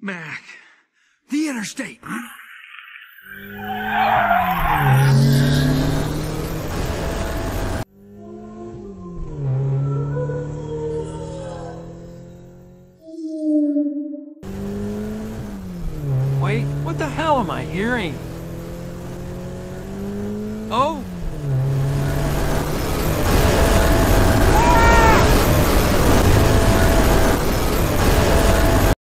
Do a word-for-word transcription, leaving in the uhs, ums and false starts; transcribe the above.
Mac, the interstate. Wait, what the hell am I hearing? Oh!